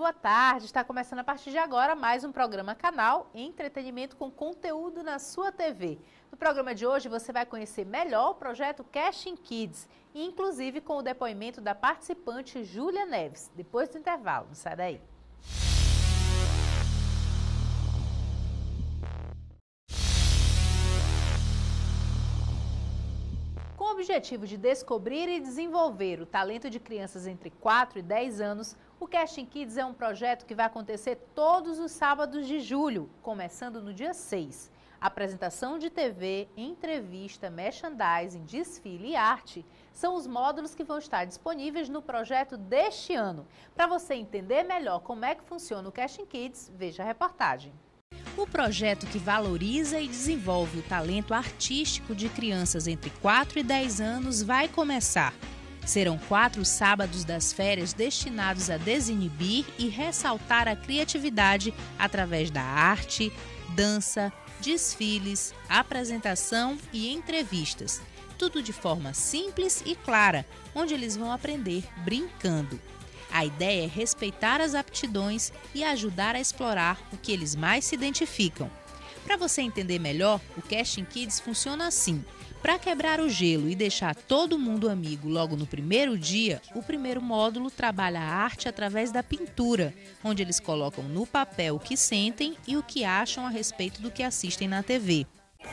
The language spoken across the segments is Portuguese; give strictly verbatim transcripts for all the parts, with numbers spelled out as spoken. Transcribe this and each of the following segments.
boa tarde. Está começando a partir de agora mais um programa Canal Entretenimento com conteúdo na sua T V. No programa de hoje você vai conhecer melhor o projeto Casting Kids, inclusive com o depoimento da participante Júlia Neves. Depois do intervalo, não sai daí. Com o objetivo de descobrir e desenvolver o talento de crianças entre quatro e dez anos, o Casting Kids é um projeto que vai acontecer todos os sábados de julho, começando no dia seis. Apresentação de T V, entrevista, merchandising, desfile e arte são os módulos que vão estar disponíveis no projeto deste ano. Para você entender melhor como é que funciona o Casting Kids, veja a reportagem. O projeto que valoriza e desenvolve o talento artístico de crianças entre quatro e dez anos vai começar. Serão quatro sábados das férias destinados a desinibir e ressaltar a criatividade através da arte, dança, desfiles, apresentação e entrevistas. Tudo de forma simples e clara, onde eles vão aprender brincando. A ideia é respeitar as aptidões e ajudar a explorar o que eles mais se identificam. Para você entender melhor, o Casting Kids funciona assim. Para quebrar o gelo e deixar todo mundo amigo logo no primeiro dia, o primeiro módulo trabalha a arte através da pintura, onde eles colocam no papel o que sentem e o que acham a respeito do que assistem na T V.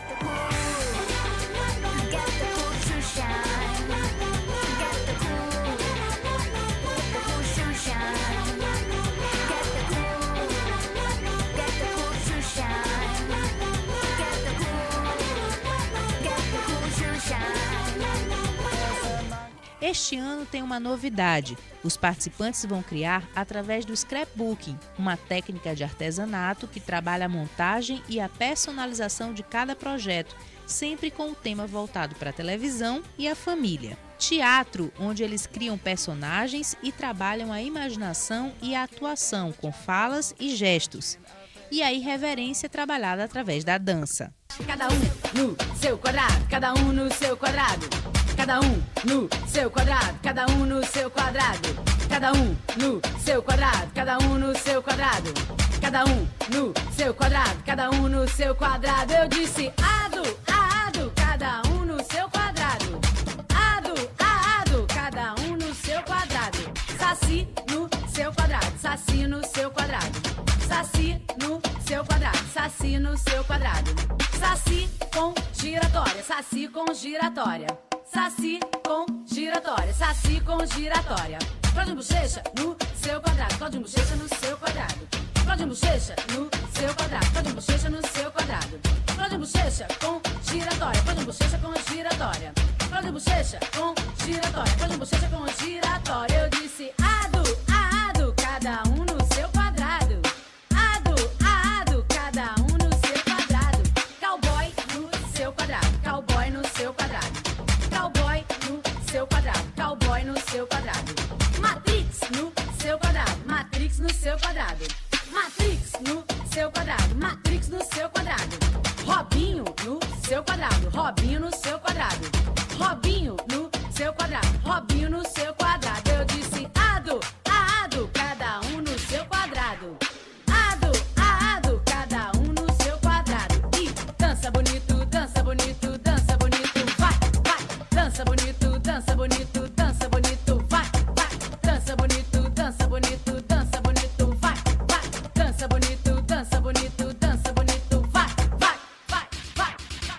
Este ano tem uma novidade. Os participantes vão criar através do scrapbooking, uma técnica de artesanato que trabalha a montagem e a personalização de cada projeto, sempre com o tema voltado para a televisão e a família. Teatro, onde eles criam personagens e trabalham a imaginação e a atuação com falas e gestos. E a irreverência trabalhada através da dança. Cada um no seu quadrado, cada um no seu quadrado. Cada um no seu quadrado, cada um no seu quadrado. Cada um no seu quadrado, cada um no seu quadrado. Cada um no seu quadrado, cada um no seu quadrado. Eu disse ado, ado, cada um no seu quadrado. Ado, ado, cada um no seu quadrado. Saci no seu quadrado, saci no seu quadrado. Saci no seu quadrado, saci no seu quadrado. Saci com giratória, saci com giratória. Saci com giratória, saci com giratória. Claudinho Bochecha no seu quadrado, Claudinho Bochecha no seu quadrado. Claudinho Bochecha no seu quadrado, Claudinho Bochecha no seu quadrado. Claudinho Bochecha com giratória, Claudinho Bochecha com giratória. Claudinho Bochecha com giratória, Claudinho Bochecha com giratória. Eu disse ado, ado, cada um no seu quadrado. Ado, ado, cada um no seu quadrado. Cowboy no seu quadrado, cowboy no seu quadrado. Cowboy no seu quadrado, cowboy no seu quadrado. Matrix no seu quadrado, Matrix no seu quadrado. Matrix no seu quadrado, Matrix no seu quadrado. Robinho no seu quadrado, Robinho no seu quadrado. Robinho no seu quadrado, Robinho no seu quadrado. Eu disse ado, ado, cada um no seu quadrado. Ado, ado, cada um no seu quadrado. E dança bonito, dança bonito, dança bonito, vai, vai. Dança bonito, dança bonito, dança bonito, vai, vai. Dança bonito, dança bonito, dança bonito, vai, vai. Dança bonito, dança bonito, dança bonito, vai, vai, vai, vai,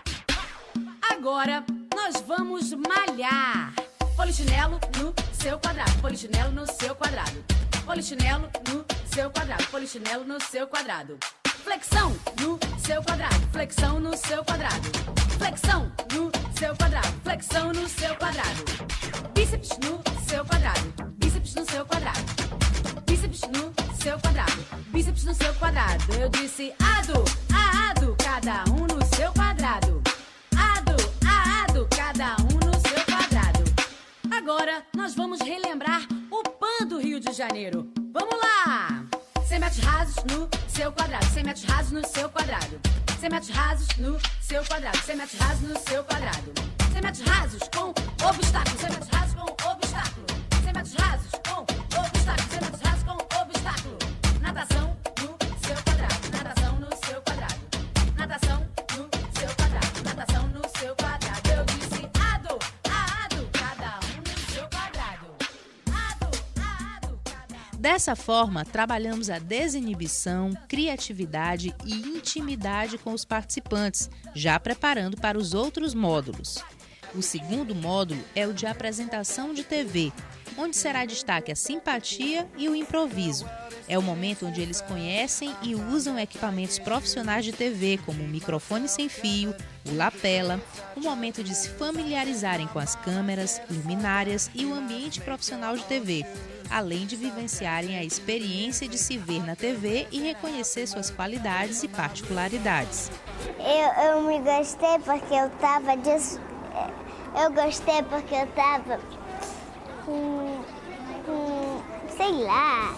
vai. Agora nós vamos malhar. Polichinelo no seu quadrado, polichinelo no seu quadrado. Polichinelo no seu quadrado, polichinelo no seu quadrado. Flexão no seu quadrado, flexão no seu quadrado. Flexão no seu quadrado, flexão no seu quadrado. Bíceps no seu quadrado, bíceps no seu quadrado. Bíceps no seu quadrado, bíceps no seu quadrado. Eu disse ado, ado, cada um no seu quadrado. Ado, ado, cada um no seu quadrado. Agora nós vamos relembrar o P A N do Rio de Janeiro. Vamos lá! cem metros rasos no seu quadrado, cem metros rasos no seu quadrado. cem metros rasos no seu quadrado, cem metros rasos no seu quadrado. cem metros rasos com obstáculo, cem metros rasos com obstáculo. cem metros rasos com obstáculo, cem metros rasos com obstáculo. Dessa forma, trabalhamos a desinibição, criatividade e intimidade com os participantes, já preparando para os outros módulos. O segundo módulo é o de apresentação de T V, onde será destaque a simpatia e o improviso. É o momento onde eles conhecem e usam equipamentos profissionais de T V, como o microfone sem fio, o lapela, o momento de se familiarizarem com as câmeras, luminárias e o ambiente profissional de T V, além de vivenciarem a experiência de se ver na T V e reconhecer suas qualidades e particularidades. Eu, eu me gostei porque eu estava... Des... Eu gostei porque eu estava... Com, com, sei lá.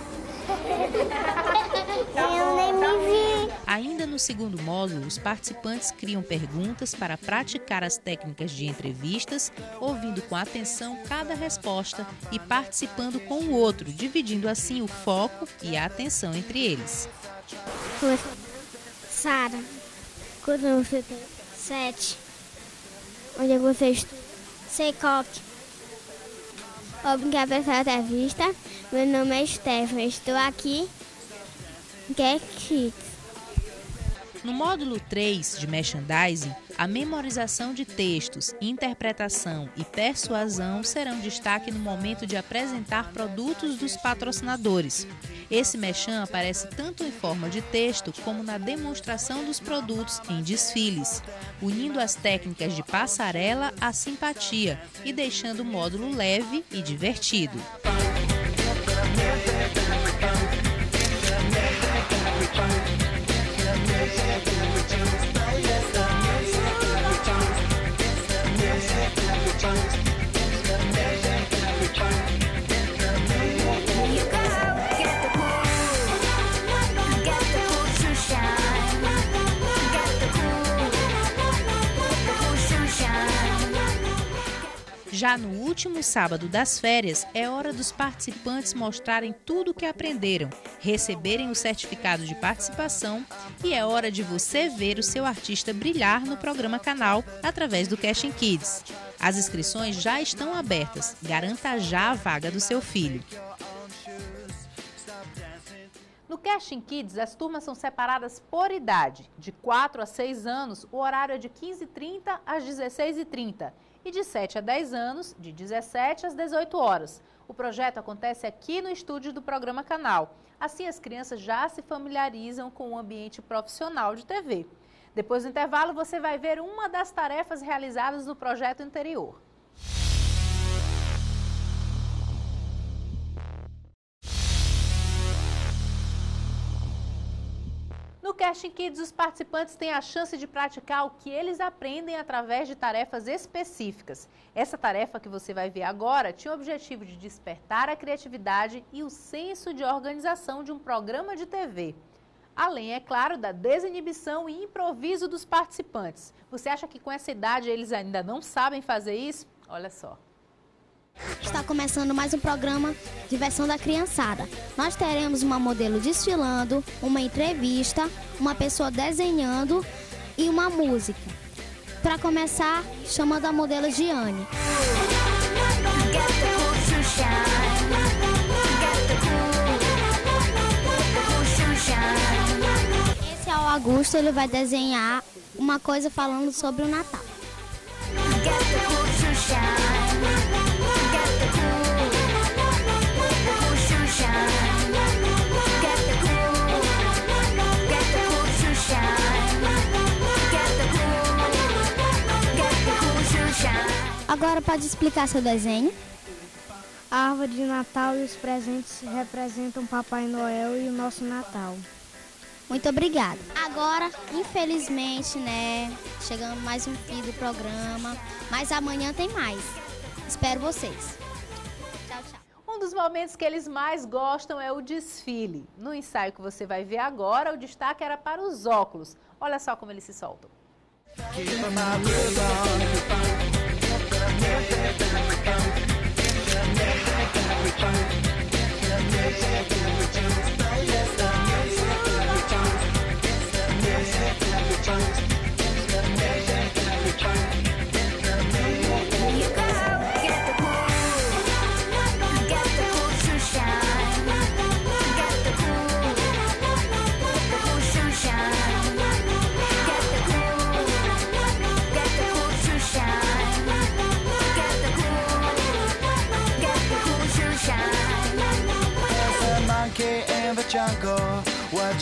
Eu nem me vi. Ainda no segundo módulo, os participantes criam perguntas para praticar as técnicas de entrevistas, ouvindo com atenção cada resposta e participando com o outro, dividindo assim o foco e a atenção entre eles. Sara, quantos anos você tem? Sete. Onde é que você estuda? Secoque. Obrigada pela entrevista. Meu nome é Stephanie. Estou aqui em Get Kids. No módulo três de Merchandising, a memorização de textos, interpretação e persuasão serão destaque no momento de apresentar produtos dos patrocinadores. Esse merchan aparece tanto em forma de texto como na demonstração dos produtos em desfiles, unindo as técnicas de passarela à simpatia e deixando o módulo leve e divertido. Já no último sábado das férias, é hora dos participantes mostrarem tudo o que aprenderam, receberem o certificado de participação e é hora de você ver o seu artista brilhar no programa Canal através do Casting Kids. As inscrições já estão abertas. Garanta já a vaga do seu filho. No Casting Kids, as turmas são separadas por idade. De quatro a seis anos, o horário é de quinze e trinta às dezesseis e trinta. E de sete a dez anos, de dezessete às dezoito horas. O projeto acontece aqui no estúdio do programa Canal. Assim, as crianças já se familiarizam com o ambiente profissional de T V. Depois do intervalo, você vai ver uma das tarefas realizadas no projeto anterior. No Casting Kids, os participantes têm a chance de praticar o que eles aprendem através de tarefas específicas. Essa tarefa que você vai ver agora tinha o objetivo de despertar a criatividade e o senso de organização de um programa de T V. Além, é claro, da desinibição e improviso dos participantes. Você acha que com essa idade eles ainda não sabem fazer isso? Olha só. Está começando mais um programa Diversão da Criançada. Nós teremos uma modelo desfilando, uma entrevista, uma pessoa desenhando e uma música. Para começar, chamando a modelo Giane. Esse é o Augusto, ele vai desenhar uma coisa falando sobre o Natal. Agora pode explicar seu desenho? A árvore de Natal e os presentes representam Papai Noel e o nosso Natal. Muito obrigada. Agora, infelizmente, né, chegando mais um fim do programa, mas amanhã tem mais. Espero vocês. Tchau, tchau. Um dos momentos que eles mais gostam é o desfile. No ensaio que você vai ver agora, o destaque era para os óculos. Olha só como eles se soltam.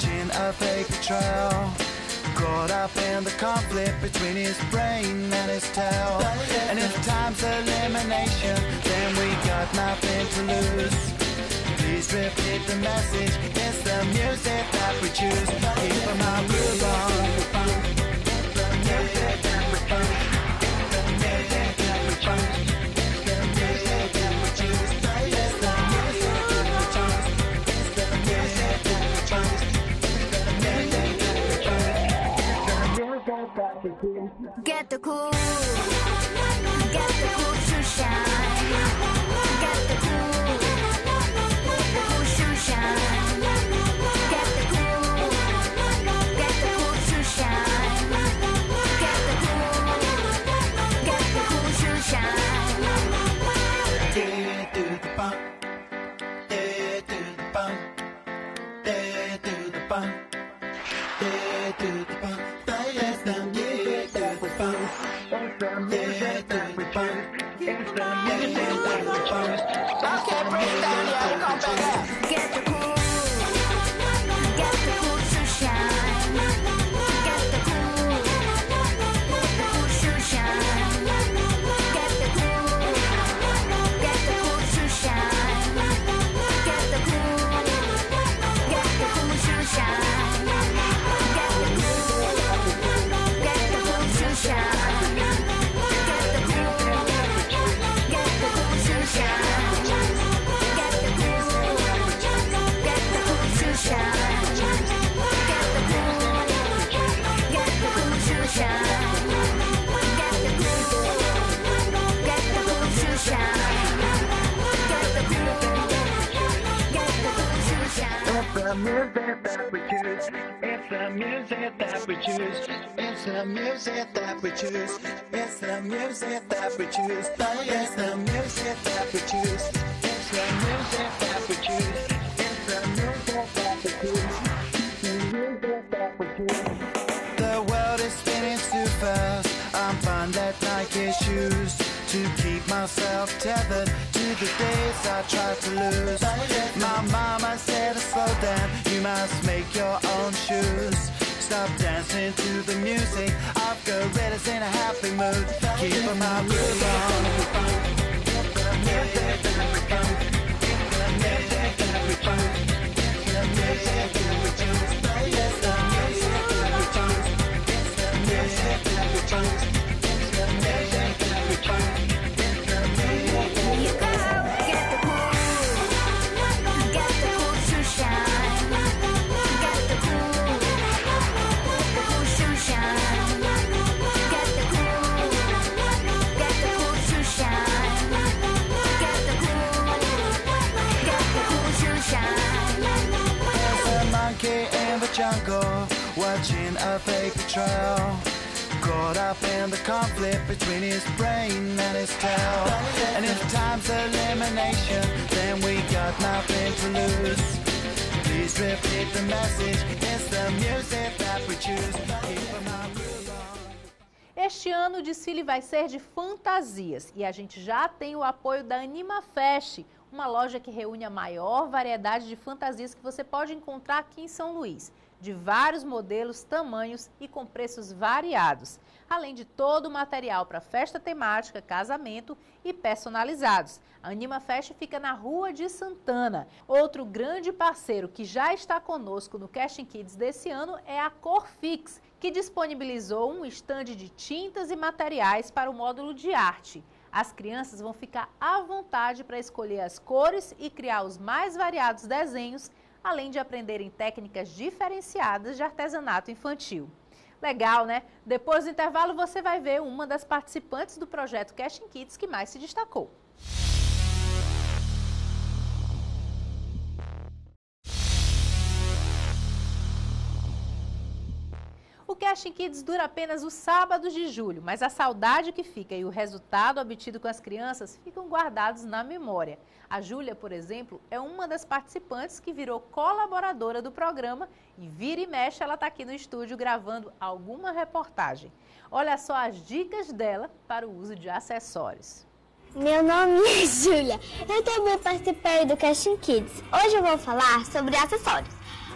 watching a fake betrayal. Caught up in the conflict between his brain and his tail. And if time's elimination, then we got nothing to lose. Please repeat the message, it's the music that we choose. Keep my groove on. It's the music that we choose. It's the music that we choose. It's the music that we choose. It's the music that we choose. It's the music that we choose. It's the music that we choose. Get the cool, get the cool to shine. Get the cool, the cool to shine. Get the cool, get the cool to shine. Get the cool, get the cool to shine. Day to the bump, day to the bump, day to the bump, day to the bump. It's the music that we bump. It's the music that we bump. It's the music that we bump. Okay, Britannia, come back. Get the cool, get the cool to shine. Get the cool, the cool to shine. Get the cool, get the cool to shine. Get the cool, get the cool to shine. Get the cool, get the cool to shine. Get the cool, get the cool to shine. Get the cool, get the cool to shine. Get the cool, get the cool to shine. Get the cool, get the cool to shine. Get the cool, get the cool to shine. It's the music that we choose. It's the music that we choose. It's the music that we choose. It's the music that we choose. It's the music that we choose. It's the music that we choose. It's the music that we choose. The music that we choose. The world is spinning too fast. I'm fine that Nike shoes to keep myself tethered to the days I tried to lose. My mama said to slow down, you must make your own shoes. Stop dancing to the music of gorillas in a happy mood. Keep my groove on. It's the music that we bump. It's the music that we bump. It's the music that we choose. It's the music that we choose. It's the music that we choose. It's the music that we choose. It's the music that we choose. Get the cool, get the cool to shine. Get the cool, the cool to shine. Get the cool, get the cool to shine. Get the cool, get the cool to shine. There's a monkey in the jungle, watching a fake betrayal. Caught up in the conflict between his brain and his tail. And if time's elimination, then we got nothing to lose. Please repeat the message, it's the music that we choose. Keep my groove on. Este ano o desfile vai ser de fantasias e a gente já tem o apoio da AnimaFest, uma loja que reúne a maior variedade de fantasias que você pode encontrar aqui em São Luís, de vários modelos, tamanhos e com preços variados, além de todo o material para festa temática, casamento e personalizados. A AnimaFest fica na Rua de Santana. Outro grande parceiro que já está conosco no Casting Kids desse ano é a Corfix, que disponibilizou um estande de tintas e materiais para o módulo de arte. As crianças vão ficar à vontade para escolher as cores e criar os mais variados desenhos, além de aprenderem técnicas diferenciadas de artesanato infantil. Legal, né? Depois do intervalo você vai ver uma das participantes do projeto Casting Kids que mais se destacou. O Casting Kids dura apenas os sábados de julho, mas a saudade que fica e o resultado obtido com as crianças ficam guardados na memória. A Júlia, por exemplo, é uma das participantes que virou colaboradora do programa e vira e mexe ela está aqui no estúdio gravando alguma reportagem. Olha só as dicas dela para o uso de acessórios. Meu nome é Júlia, eu também participei do Casting Kids. Hoje eu vou falar sobre acessórios.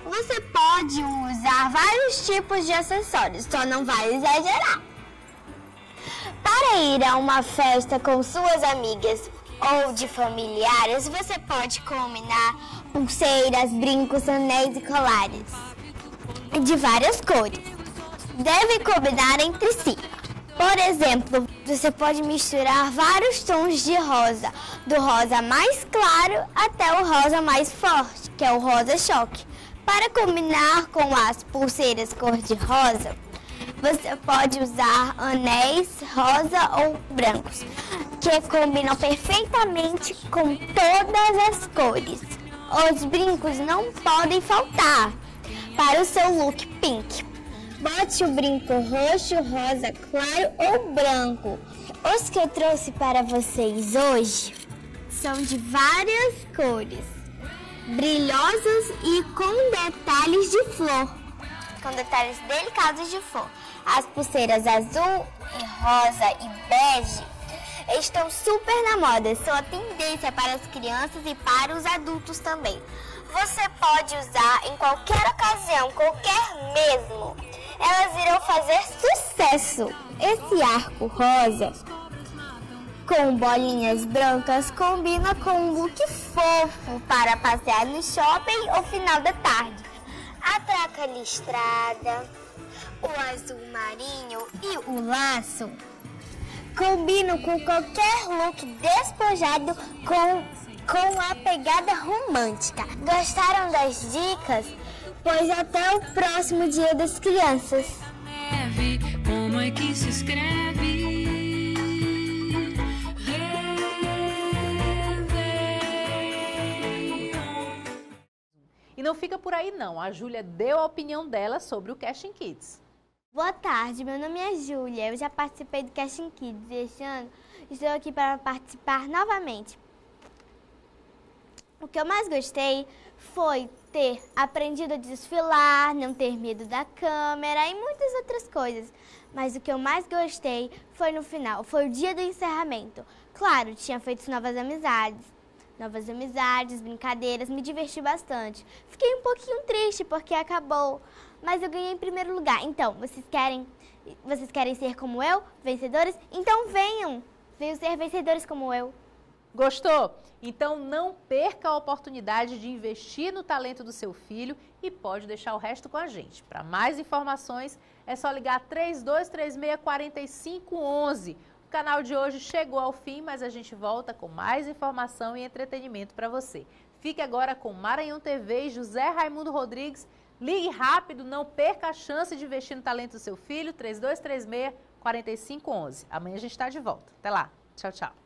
Você pode usar vários tipos de acessórios, só não vai exagerar. Para ir a uma festa com suas amigas ou de familiares, você pode combinar pulseiras, brincos, anéis e colares de várias cores. Deve combinar entre si. Por exemplo, você pode misturar vários tons de rosa, do rosa mais claro até o rosa mais forte, que é o rosa choque. Para combinar com as pulseiras cor-de-rosa, você pode usar anéis rosa ou brancos, que combinam perfeitamente com todas as cores. Os brincos não podem faltar para o seu look pink. Bote o brinco roxo, rosa claro ou branco. Os que eu trouxe para vocês hoje são de várias cores, brilhosos e com detalhes de flor. Com detalhes delicados de flor. As pulseiras azul, e rosa e bege estão super na moda. São a tendência para as crianças e para os adultos também. Você pode usar em qualquer ocasião, qualquer mesmo. Elas irão fazer sucesso. Esse arco rosa com bolinhas brancas combina com um look fofo para passear no shopping ou final da tarde. A traca listrada, o azul marinho e o laço combinam com qualquer look despojado com, com a pegada romântica. Gostaram das dicas? Pois até o próximo Dia das Crianças. Como é que se escreve? E não fica por aí não, a Júlia deu a opinião dela sobre o Casting Kids. Boa tarde, meu nome é Júlia, eu já participei do Casting Kids e este ano estou aqui para participar novamente. O que eu mais gostei foi ter aprendido a desfilar, não ter medo da câmera e muitas outras coisas. Mas o que eu mais gostei foi no final, foi o dia do encerramento. Claro, tinha feito novas amizades, novas amizades, brincadeiras, me diverti bastante. Fiquei um pouquinho triste porque acabou, mas eu ganhei em primeiro lugar. Então, vocês querem, vocês querem ser como eu, vencedores? Então venham, venham ser vencedores como eu. Gostou? Então não perca a oportunidade de investir no talento do seu filho e pode deixar o resto com a gente. Para mais informações é só ligar três dois três seis, quatro cinco um um. O canal de hoje chegou ao fim, mas a gente volta com mais informação e entretenimento para você. Fique agora com Maranhão T V e José Raimundo Rodrigues. Ligue rápido, não perca a chance de investir no talento do seu filho. três dois três seis, quatro cinco um um. Amanhã a gente está de volta. Até lá. Tchau, tchau.